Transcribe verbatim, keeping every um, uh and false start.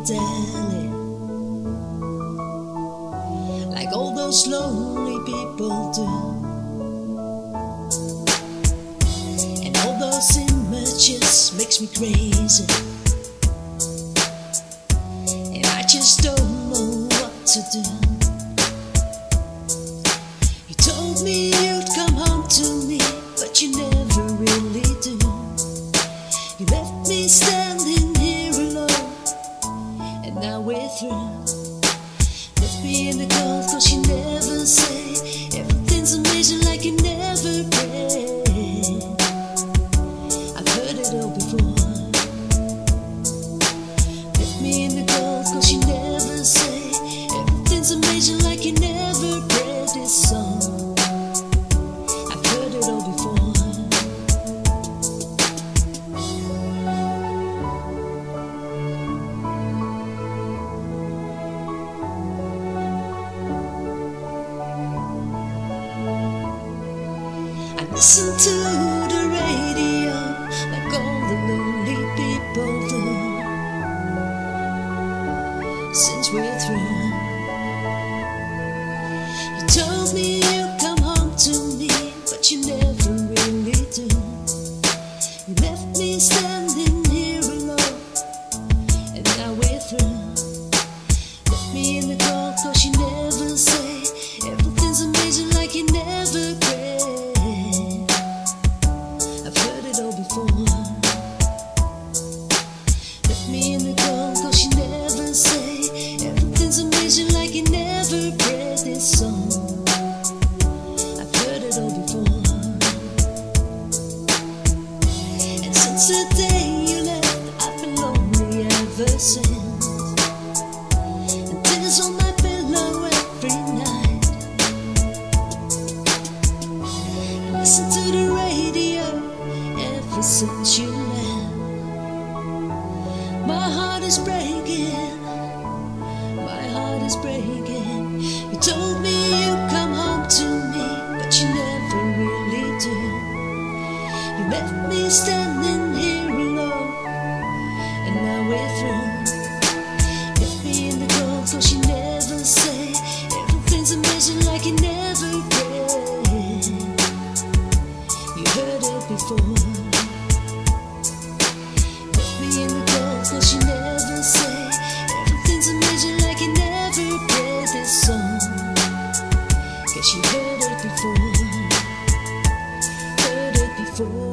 on telly, like all those lonely people do. And all those images makes me crazy, and I just don't know what to do. You told me you'd come home to me, but you never really do. You left me standing here alone, and now we're through. Left me in the cold, cause you never say everything's amazing like you never prayed. I've heard it all before. Left me in the cold, cause you never say everything's amazing like you never prayed this song. I've heard it all before. Listen to the radio like all the lonely people do. Since we're through, you told me you'd come home to me, but you never really do. You left me standing here alone, and now we're through. Left me in the cold, cause you never say everything's amazing like you never prayed. Left me in the cold, cause you never say everything's amazing like you never prayed this song. I've heard it all before. And since the day you left, I've been lonely ever since. And tears on my pillow every night. And listen to the radio ever since you left. My heart is breaking, my heart is breaking. You told me you'd come home to me, but you never really do. You left me standing here alone, and now we're through. Left me in the cold, cause you never say everything's amazing like you never prayed. You heard it before. In the cold, cause you never say everything's amazing like you never played this song. Guess you heard it before, heard it before.